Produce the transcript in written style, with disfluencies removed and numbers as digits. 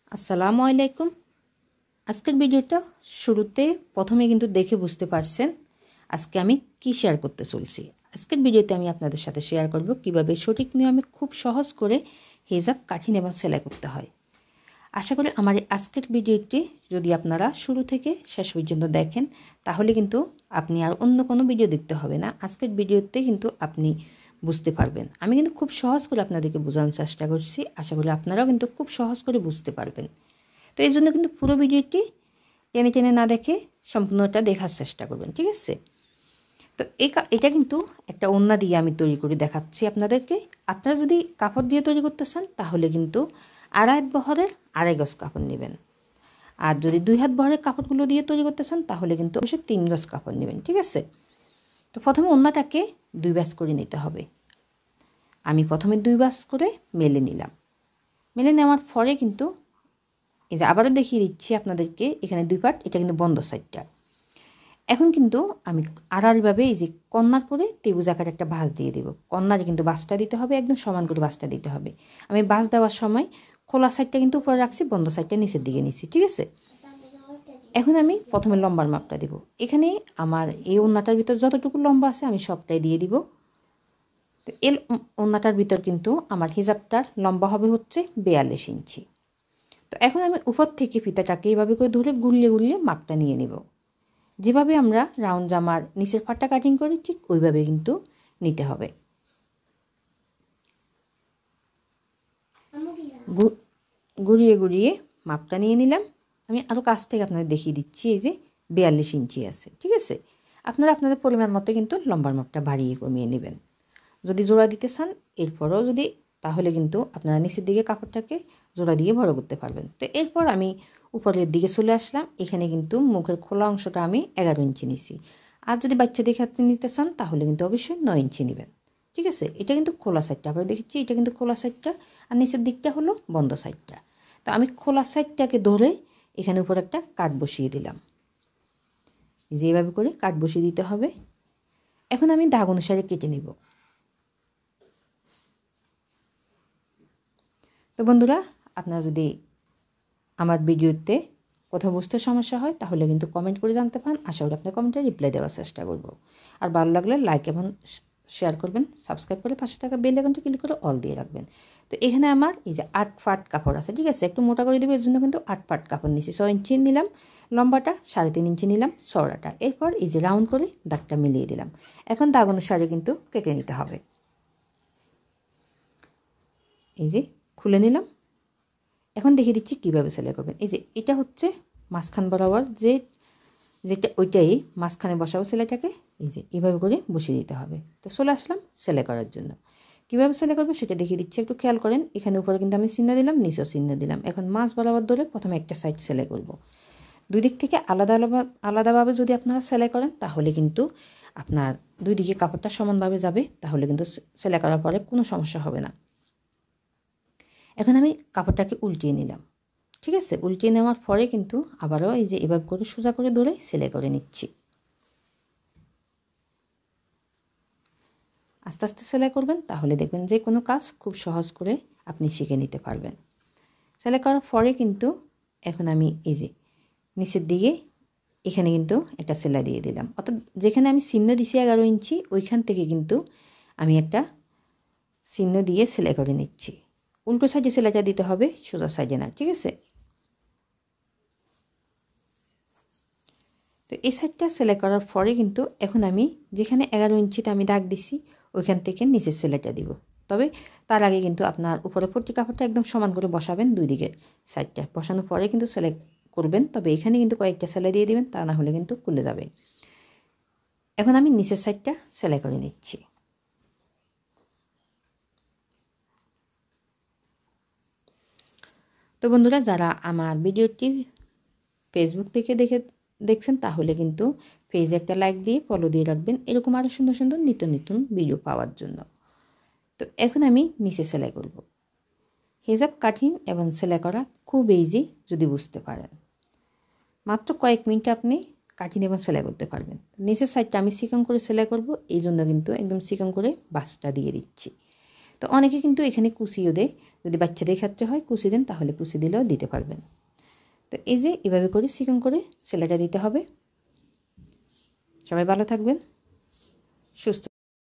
আসসালামু আলাইকুম। আজকের ভিডিওটা শুরুতে প্রথমে কিন্তু দেখে বুঝতে পারছেন আজকে আমি কি শেয়ার করতে চলছি। আজকের ভিডিওতে আমি আপনাদের সাথে শেয়ার করব কিভাবে সঠিক নিয়মে খুব সহজ করে হিজাব কাটিং এবং সেলাই করতে হয়। আশা করি আমার আজকের ভিডিওটি যদি আপনারা শুরু থেকে শেষ পর্যন্ত দেখেন তাহলে কিন্তু আপনি আর অন্য কোনো ভিডিও দেখতে হবে না। আজকের ভিডিওতে কিন্তু আপনি বুঝতে পারবেন। আমি কিন্তু খুব সহজ করে আপনাদেরকে বোঝানোর চেষ্টা করছি। আশা করি আপনারাও কিন্তু খুব সহজ করে বুঝতে পারবেন। তো এই জন্য কিন্তু পুরো ভিডিওটি টেনে টেনে না দেখে সম্পূর্ণটা দেখার চেষ্টা করবেন, ঠিক আছে? তো এটা কিন্তু একটা ওড়না দিয়ে আমি তৈরি করে দেখাচ্ছি আপনাদেরকে। আপনারা যদি কাপড় দিয়ে তৈরি করতে চান তাহলে কিন্তু 2.5 হাত বহরের 2.5 গজ কাপড় নেবেন। আর যদি 2 হাত বহরের কাপড়গুলো দিয়ে তৈরি করতে চান তাহলে কিন্তু অবশ্যই 3 গজ কাপড় নেবেন, ঠিক আছে? তো প্রথমে ওড়নাটাকে 2 ভাঁজ করে নিতে হবে। আমি প্রথমে 2 ভাঁজ করে মেলে নিলাম। মেলে নেওয়ার পরে কিন্তু এই যে আবারও দেখিয়ে দিচ্ছি আপনাদেরকে, এখানে 2 পার্ট, এটা কিন্তু বন্ধ সাইডটা। এখন কিন্তু আমি আড়াআড়িভাবে এই যে কর্নার করে ত্রিভুজ আকারে একটা ভাঁজ দিয়ে দেব। কর্নারে কিন্তু ভাঁজটা দিতে হবে, একদম সমান করে ভাঁজটা দিতে হবে। আমি ভাঁজ দেওয়ার সময় খোলা সাইডটা কিন্তু উপরে রাখছি, বন্ধ সাইডটা নিচের দিকে নিচ্ছি, ঠিক আছে? এখন আমি প্রথমে লম্বার মাপটা দেব। এখানে আমার এই ওড়নাটার ভিতর যতটুকু লম্বা আছে আমি সবটাই দিয়ে দিব। তো এই ওড়নাটার ভিতর কিন্তু আমার হিজাবটার লম্বা হবে হচ্ছে 42 ইঞ্চি। তো এখন আমি উপর থেকে ফিতাটাকে এইভাবে করে ধরে গুলিয়ে গুলিয়ে মাপটা নিয়ে নেব। যেভাবে আমরা রাউন্ড জামার নিচের পাটটা কাটিং করি ঠিক ওইভাবে কিন্তু নিতে হবে। গুড়িয়ে গুড়িয়ে মাপটা নিয়ে নিলাম। আমি আরও কাছ থেকে আপনাদের দেখিয়ে দিচ্ছি। এই যে 42 ইঞ্চি আছে, ঠিক আছে? আপনারা আপনাদের পরিমাণ মতো কিন্তু লম্বার মাপটা বাড়িয়ে কমিয়ে নেবেন। যদি জোড়া দিতে চান এরপরও যদি, তাহলে কিন্তু আপনারা নিচের দিকে কাপড়টাকে জোড়া দিয়ে বড় করতে পারবেন। তো এরপর আমি উপরের দিকে চলে আসলাম। এখানে কিন্তু মুখের খোলা অংশটা আমি 11 ইঞ্চি নিছি। আর যদি বাচ্চা দেখে নিতে চান তাহলে কিন্তু অবশ্যই 9 ইঞ্চি নেবেন, ঠিক আছে? এটা কিন্তু খোলা সাইডটা, আবার দেখেছি এটা কিন্তু খোলা সাইডটা, আর নিচের দিকটা হলো বন্ধ সাইডটা। তো আমি খোলা সাইডটাকে ধরে এখানে উপর একটা কাট বসিয়ে দিলাম। যেভাবে করে কাট বসিয়ে দিতে হবে। এখন আমি দাগ অনুসারে কেটে নিব। তো বন্ধুরা, আপনারা যদি আমার ভিডিওতে কোথাও বুঝতে সমস্যা হয় তাহলে কিন্তু কমেন্ট করে জানতে পারেন। আশা করি আপনার কমেন্টে রিপ্লাই দেওয়ার চেষ্টা করব। আর ভালো লাগলে লাইক এবং শেয়ার করবেন, সাবস্ক্রাইব করে পাশে থাকা বেল আইকনটি ক্লিক করে অল দিয়ে রাখবেন। তো এখানে আমার এই যে 8 পাট কাপড় আছে, ঠিক আছে? একটু মোটা করে দেবো, এর জন্য কিন্তু 8 পাট কাপড় নিচ্ছি। 6 ইঞ্চি নিলাম লম্বাটা, 3.5 ইঞ্চি নিলাম চওড়াটা। এরপর এই যে রাউন্ড করে দাগটা মিলিয়ে দিলাম। এখন দাগ অনুসারে কিন্তু কেটে নিতে হবে। এই যে খুলে নিলাম। এখন দেখিয়ে দিচ্ছি কীভাবে সেলাই করবেন। এই যে এটা হচ্ছে মাঝখান বরাবর যেটা ওইটাই মাঝখানে বসাবো সেলাইটাকে। এই যে এইভাবে করে বসিয়ে দিতে হবে। তো চলে আসলাম সেলাই করার জন্য। কীভাবে সেলাই করবো সেটা দেখিয়ে দিচ্ছি, একটু খেয়াল করেন। এখানে উপরে কিন্তু আমি চিহ্ন দিলাম, নিচেও চিহ্ন দিলাম। এখন মাঝ বরাবর ধরে প্রথমে একটা সাইড সেলাই করব। দুই দিক থেকে আলাদাভাবে যদি আপনারা সেলাই করেন তাহলে কিন্তু আপনার দুই দিকে কাপড়টা সমানভাবে যাবে, তাহলে কিন্তু সেলাই করার পরে কোনো সমস্যা হবে না। এখন আমি কাপড়টাকে উল্টিয়ে নিলাম, ঠিক আছে? উল্টিয়ে নেওয়ার পরে কিন্তু আবারও এই যে এভাবে করে সোজা করে ধরে সেলাই করে নিচ্ছি। আস্তে আস্তে সেলাই করবেন, তাহলে দেখবেন যে কোনো কাজ খুব সহজ করে আপনি শিখে নিতে পারবেন। সেলাই করার পরে কিন্তু এখন আমি এই যে নিচের দিকে এখানে কিন্তু একটা সেলাই দিয়ে দিলাম। অর্থাৎ যেখানে আমি চিহ্ন দিছি 11 ইঞ্চি ওইখান থেকে কিন্তু আমি একটা চিহ্ন দিয়ে সেলাই করে নিচ্ছি। উল্টো সাইডে সেলাইটা দিতে হবে, সোজা সাইডে না, ঠিক আছে? তো এই সাইডটা সেলাই করার পরে কিন্তু এখন আমি যেখানে 11 ইঞ্চিতে আমি দাগ দিছি ওইখান থেকে নিচের সেলাইটা দিব। তবে তার আগে কিন্তু আপনার উপরে পট্টি কাপড়টা একদম সমান করে বসাবেন, দুই দিকের সাইডটা বসানোর পরে কিন্তু সেলাই করবেন। তবে এখানে কিন্তু কয়েকটা সেলাই দিয়ে দিবেন, তা না হলে কিন্তু খুলে যাবে। এখন আমি নিচের সাইডটা সেলাই করে নিচ্ছি। তো বন্ধুরা, যারা আমার ভিডিওটি ফেসবুক থেকে দেখছেন তাহলে কিন্তু পেজে একটা লাইক দিয়ে ফলো দিয়ে রাখবেন, এরকম আরও সুন্দর সুন্দর নিত্য নতুন ভিডিও পাওয়ার জন্য। তো এখন আমি নিচে সেলাই করব। হিজাব কাটিং এবং সেলাই করা খুব ইজি যদি বুঝতে পারেন। মাত্র কয়েক মিনিটে আপনি কাটিং এবং সেলাই করতে পারবেন। নিচের সাইডটা আমি চিকন করে সেলাই করব, এই জন্য কিন্তু একদম চিকন করে বাসটা দিয়ে দিচ্ছি। তো অনেকে কিন্তু এখানে কুচিও দেয়, যদি বাচ্চাদের ক্ষেত্রে হয় কুচি দেন তাহলে কুচি দিলেও দিতে পারবেন। তো এই যে এভাবে করে চিকন করে সেলাইটা দিতে হবে। সবাই ভালো থাকবেন, সুস্থ